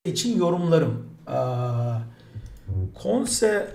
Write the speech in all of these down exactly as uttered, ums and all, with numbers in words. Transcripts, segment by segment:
için yorumlarım. Ee, Konse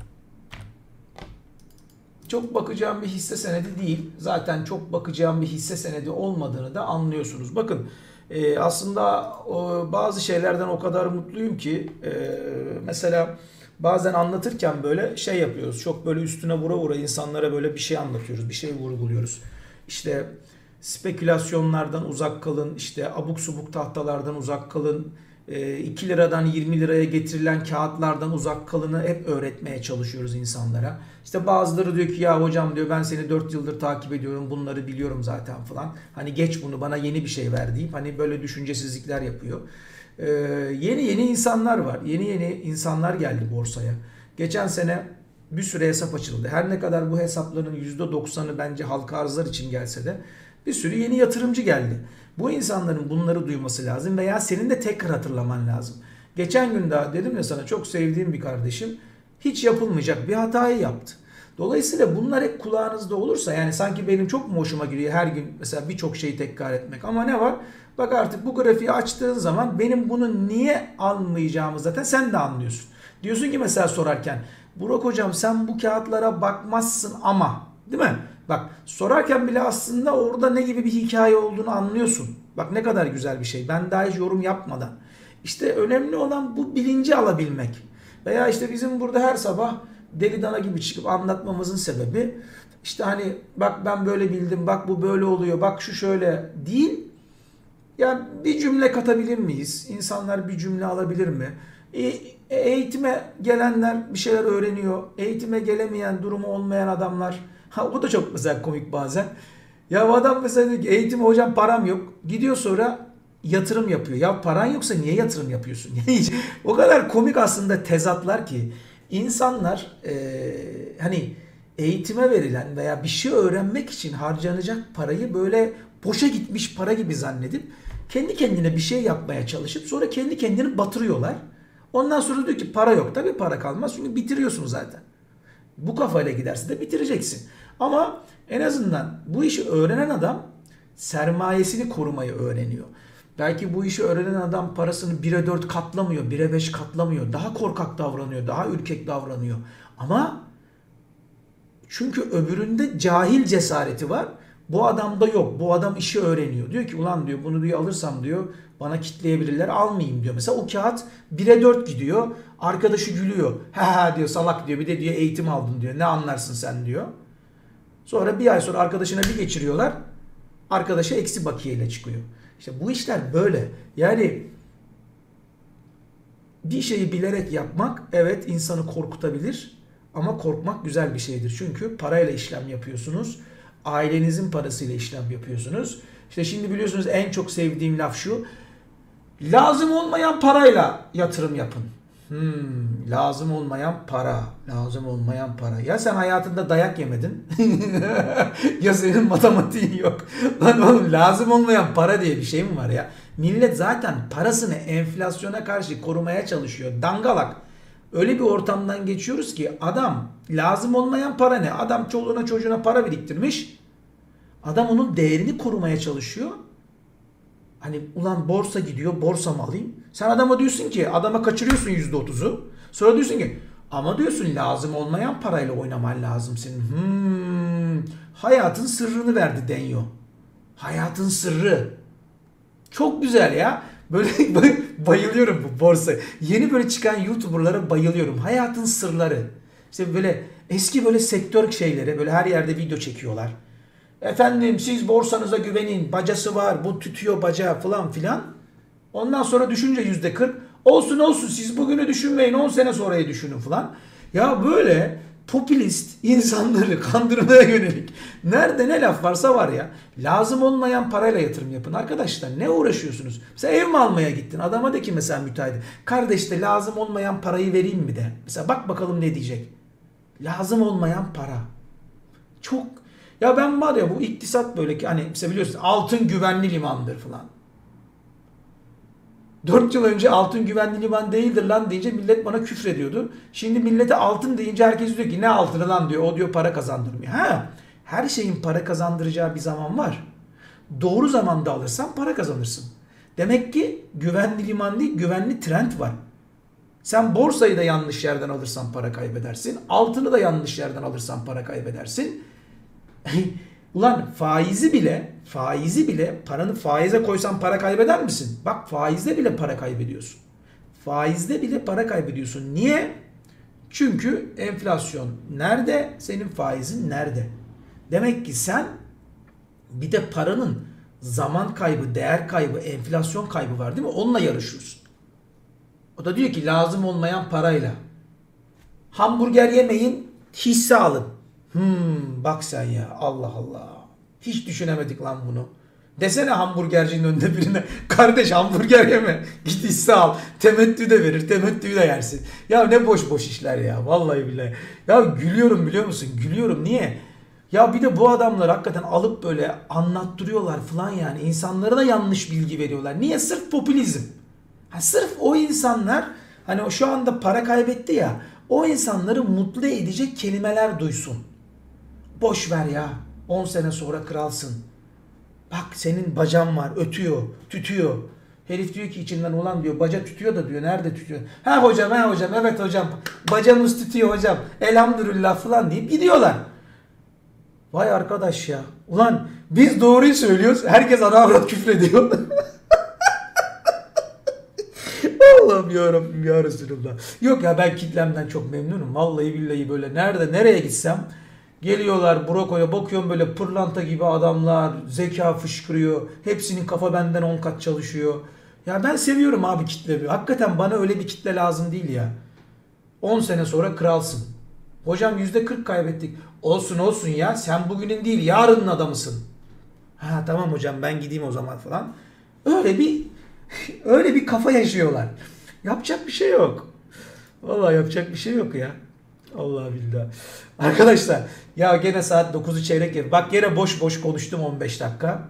çok bakacağım bir hisse senedi değil. Zaten çok bakacağım bir hisse senedi olmadığını da anlıyorsunuz. Bakın e, aslında o, bazı şeylerden o kadar mutluyum ki e, mesela bazen anlatırken böyle şey yapıyoruz. Çok böyle üstüne vura vura insanlara böyle bir şey anlatıyoruz. Bir şey vurguluyoruz. İşte spekülasyonlardan uzak kalın. İşte abuk subuk tahtalardan uzak kalın. iki liradan yirmi liraya getirilen kağıtlardan uzak kalını hep öğretmeye çalışıyoruz insanlara. İşte bazıları diyor ki ya hocam diyor ben seni dört yıldır takip ediyorum, bunları biliyorum zaten falan. Hani geç bunu, bana yeni bir şey ver deyip hani böyle düşüncesizlikler yapıyor. Ee, yeni yeni insanlar var. Yeni yeni insanlar geldi borsaya. Geçen sene bir sürü hesap açıldı. Her ne kadar bu hesapların yüzde doksanı bence halka arzlar için gelse de bir sürü yeni yatırımcı geldi. Bu insanların bunları duyması lazım veya senin de tekrar hatırlaman lazım. Geçen gün daha dedim ya sana, çok sevdiğim bir kardeşim hiç yapılmayacak bir hatayı yaptı. Dolayısıyla bunlar hep kulağınızda olursa, yani sanki benim çok mu hoşuma gidiyor her gün mesela birçok şeyi tekrar etmek, ama ne var? Bak artık bu grafiği açtığın zaman benim bunu niye almayacağımı zaten sen de anlıyorsun. Diyorsun ki mesela sorarken, Burak hocam sen bu kağıtlara bakmazsın ama, değil mi? Bak sorarken bile aslında orada ne gibi bir hikaye olduğunu anlıyorsun. Bak ne kadar güzel bir şey. Ben daha hiç yorum yapmadan. İşte önemli olan bu bilinci alabilmek. Veya işte bizim burada her sabah deli dana gibi çıkıp anlatmamızın sebebi işte hani bak ben böyle bildim, bak bu böyle oluyor, bak şu şöyle değil. Yani bir cümle katabilir miyiz? İnsanlar bir cümle alabilir mi? E, eğitime gelenler bir şeyler öğreniyor. Eğitime gelemeyen, durumu olmayan adamlar. Ha, bu da çok mesela komik bazen. Ya bu adam mesela diyor ki eğitim hocam param yok. Gidiyor sonra yatırım yapıyor. Ya paran yoksa niye yatırım yapıyorsun? Yani hiç, o kadar komik aslında tezatlar ki insanlar e, hani eğitime verilen veya bir şey öğrenmek için harcanacak parayı böyle boşa gitmiş para gibi zannedip kendi kendine bir şey yapmaya çalışıp sonra kendi kendini batırıyorlar. Ondan sonra diyor ki para yok. Tabii para kalmaz çünkü bitiriyorsun zaten. Bu kafayla giderse de bitireceksin. Ama en azından bu işi öğrenen adam sermayesini korumayı öğreniyor. Belki bu işi öğrenen adam parasını bire dört katlamıyor, bire beş katlamıyor. Daha korkak davranıyor, daha ürkek davranıyor. Ama çünkü öbüründe cahil cesareti var. Bu adamda yok. Bu adam işi öğreniyor. Diyor ki ulan diyor bunu diyor alırsam diyor bana kitleyebilirler, almayayım diyor. Mesela o kağıt bire dört gidiyor. Arkadaşı gülüyor. Ha ha diyor, salak diyor. Bir de diyor eğitim aldın diyor. Ne anlarsın sen diyor. Sonra bir ay sonra arkadaşına bir geçiriyorlar. Arkadaşı eksi bakiyeyle çıkıyor. İşte bu işler böyle. Yani bir şeyi bilerek yapmak evet insanı korkutabilir. Ama korkmak güzel bir şeydir. Çünkü parayla işlem yapıyorsunuz. Ailenizin parasıyla işlem yapıyorsunuz. İşte şimdi biliyorsunuz en çok sevdiğim laf şu. Lazım olmayan parayla yatırım yapın. Hmm, lazım olmayan para. Lazım olmayan para. Ya sen hayatında dayak yemedin. Ya senin matematiğin yok. Lan oğlum lazım olmayan para diye bir şey mi var ya? Millet zaten parasını enflasyona karşı korumaya çalışıyor. Dangalak. Öyle bir ortamdan geçiyoruz ki adam lazım olmayan para ne? Adam çoluğuna çocuğuna para biriktirmiş. Adam onun değerini korumaya çalışıyor. Hani ulan borsa gidiyor, borsa mı alayım? Sen adama diyorsun ki, adama kaçırıyorsun yüzde otuzu. Sonra diyorsun ki ama diyorsun lazım olmayan parayla oynaman lazım senin. Hmm, hayatın sırrını verdi deniyor. Hayatın sırrı. Çok güzel ya. Böyle bayılıyorum bu borsa. Yeni böyle çıkan YouTuber'lara bayılıyorum. Hayatın sırları. İşte böyle eski böyle sektör şeyleri, böyle her yerde video çekiyorlar. Efendim siz borsanıza güvenin. Bacası var. Bu tütüyor bacağı falan filan. Ondan sonra düşünce yüzde kırk. Olsun olsun siz bugünü düşünmeyin. on sene sonrayı düşünün falan. Ya böyle popülist insanları kandırmaya yönelik nerede ne laf varsa var ya. Lazım olmayan parayla yatırım yapın arkadaşlar. Ne uğraşıyorsunuz? Mesela ev mi almaya gittin? Adama de ki mesela müteahhit. Kardeş de lazım olmayan parayı vereyim mi de. Mesela bak bakalım ne diyecek. Lazım olmayan para. Çok. Ya ben var ya bu iktisat böyle ki hani mesela biliyorsunuz altın güvenli limandır falan. dört yıl önce altın güvenli liman değildir lan deyince millet bana küfrediyordu. Şimdi millete altın deyince herkes diyor ki ne altını lan diyor. O diyor para kazandırmıyor. Ha, her şeyin para kazandıracağı bir zaman var. Doğru zamanda alırsan para kazanırsın. Demek ki güvenli liman değil, güvenli trend var. Sen borsayı da yanlış yerden alırsan para kaybedersin. Altını da yanlış yerden alırsan para kaybedersin. Ulan faizi bile, faizi bile paranı faize koysan para kaybeder misin? Bak faizde bile para kaybediyorsun. Faizde bile para kaybediyorsun. Niye? Çünkü enflasyon nerede? Senin faizin nerede? Demek ki sen bir de paranın zaman kaybı, değer kaybı, enflasyon kaybı var değil mi? Onunla yarışıyorsun. O da diyor ki lazım olmayan parayla. Hamburger yemeyin, hisse alın. Hmm, bak sen ya, Allah Allah. Hiç düşünemedik lan bunu. Desene hamburgercinin önünde birine, kardeş hamburger yeme, git hisse al. Temettü de verir, temettüyü de yersin. Ya ne boş boş işler ya, vallahi billahi. Ya gülüyorum biliyor musun? Gülüyorum, niye? Ya bir de bu adamlar hakikaten alıp böyle anlattırıyorlar falan yani. İnsanlara da yanlış bilgi veriyorlar. Niye? Sırf popülizm. Ha, sırf o insanlar hani o şu anda para kaybetti ya, o insanları mutlu edecek kelimeler duysun. Boş ver ya, on sene sonra kralsın. Bak senin bacan var, ötüyor, tütüyor. Herif diyor ki içinden, ulan diyor baca tütüyor da diyor, nerede tütüyor? Ha hocam, ha hocam, evet hocam, bacamız tütüyor hocam, elhamdülillah falan deyip gidiyorlar. Vay arkadaş ya. Ulan biz doğruyu söylüyoruz, herkes ana avrat küfrediyor. Allah'ım yarabbim ya Resulallah. Yok ya, ben kitlemden çok memnunum. Vallahi billahi böyle nerede nereye gitsem geliyorlar, brokoya bakıyorum böyle pırlanta gibi adamlar, zeka fışkırıyor. Hepsinin kafa benden on kat çalışıyor. Ya ben seviyorum abi kitlemi. Hakikaten bana öyle bir kitle lazım değil ya. on sene sonra kralsın. Hocam yüzde kırk kaybettik. Olsun olsun ya, sen bugünün değil yarının adamısın. Ha tamam hocam, ben gideyim o zaman falan. Öyle bir öyle bir kafa yaşıyorlar. Yapacak bir şey yok. Vallahi yapacak bir şey yok ya. Allah billah. Arkadaşlar ya gene saat dokuzu çeyrek gibi. Bak gene boş boş konuştum on beş dakika.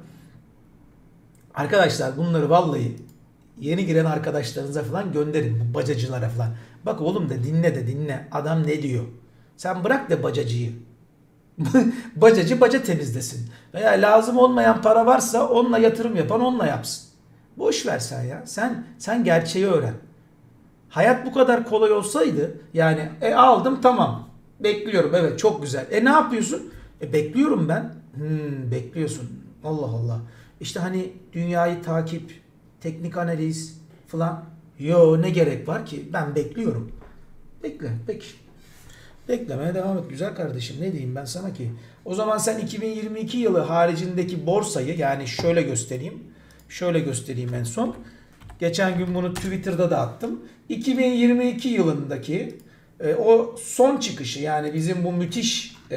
Arkadaşlar bunları vallahi yeni giren arkadaşlarınıza falan gönderin. Bu bacacılara falan. Bak oğlum da dinle de dinle. Adam ne diyor? Sen bırak da bacacıyı. Bacacı baca temizlesin. Veya lazım olmayan para varsa onunla yatırım yapan onunla yapsın. Boş ver sen ya. Sen sen gerçeği öğren. Hayat bu kadar kolay olsaydı yani e, aldım tamam. Bekliyorum, evet çok güzel. E ne yapıyorsun? E bekliyorum ben. Hmm, bekliyorsun. Allah Allah. İşte hani dünyayı takip, teknik analiz falan. Yo, ne gerek var ki? Ben bekliyorum. Bekle peki. Beklemeye devam et güzel kardeşim. Ne diyeyim ben sana ki? O zaman sen iki bin yirmi iki yılı haricindeki borsayı, yani şöyle göstereyim. Şöyle göstereyim en son. Geçen gün bunu Twitter'da da attım. iki bin yirmi iki yılındaki e, o son çıkışı, yani bizim bu müthiş e,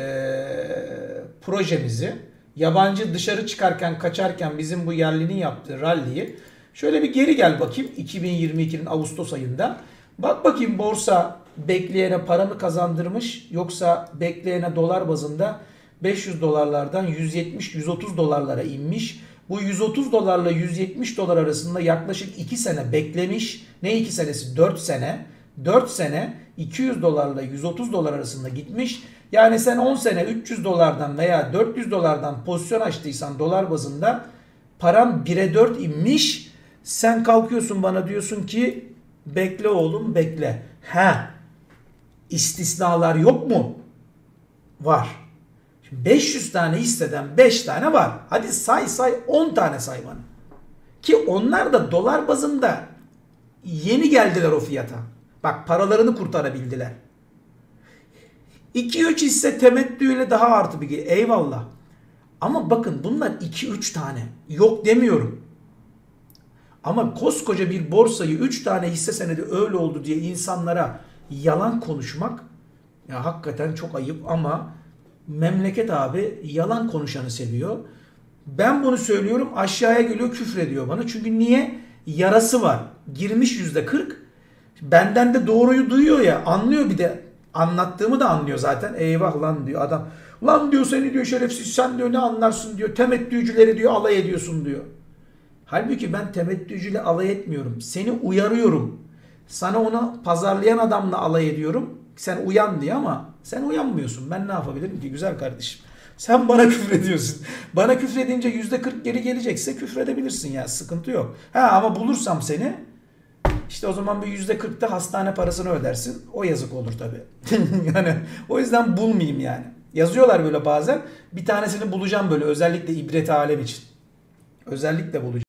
projemizi, yabancı dışarı çıkarken kaçarken bizim bu yerlinin yaptığı rally'yi şöyle bir geri gel bakayım iki bin yirmi ikinin Ağustos ayında. Bak bakayım borsa bekleyene para mı kazandırmış, yoksa bekleyene dolar bazında beş yüz dolarlardan yüz yetmiş yüz otuz dolarlara inmiş. Bu yüz otuz dolarla yüz yetmiş dolar arasında yaklaşık iki sene beklemiş. Ne iki senesi? dört sene. dört sene iki yüz dolarla yüz otuz dolar arasında gitmiş. Yani sen on sene üç yüz dolardan veya dört yüz dolardan pozisyon açtıysan dolar bazında param bire dört inmiş. Sen kalkıyorsun bana diyorsun ki bekle oğlum bekle. Ha, istisnalar yok mu? Var. Şimdi beş yüz tane hisseden beş tane var. Hadi say say on tane say bana. Ki onlar da dolar bazında yeni geldiler o fiyata. Bak paralarını kurtarabildiler. iki üç hisse temettüyle daha artı bir gelir. Eyvallah. Ama bakın bunlar iki üç tane. Yok demiyorum. Ama koskoca bir borsayı üç tane hisse senedi öyle oldu diye insanlara yalan konuşmak ya hakikaten çok ayıp. Ama memleket abi yalan konuşanı seviyor. Ben bunu söylüyorum, aşağıya geliyor küfrediyor bana. Çünkü niye? Yarası var. Girmiş yüzde kırk. Benden de doğruyu duyuyor ya, anlıyor, bir de anlattığımı da anlıyor zaten. Eyvah lan diyor adam. Lan diyor seni diyor şerefsiz, sen diyor ne anlarsın diyor. Temettücüleri diyor alay ediyorsun diyor. Halbuki ben temettücüyle alay etmiyorum. Seni uyarıyorum. Sana onu pazarlayan adamla alay ediyorum. Sen uyan diye, ama sen uyanmıyorsun. Ben ne yapabilirim ki güzel kardeşim? Sen bana küfrediyorsun. Bana küfredince yüzde kırk geri gelecekse küfredebilirsin ya. Sıkıntı yok. Ha ama bulursam seni işte o zaman bir yüzde kırkta hastane parasını ödersin. O yazık olur tabii. Yani o yüzden bulmayayım yani. Yazıyorlar böyle bazen. Bir tanesini bulacağım böyle özellikle ibret alem için. Özellikle bulacağım.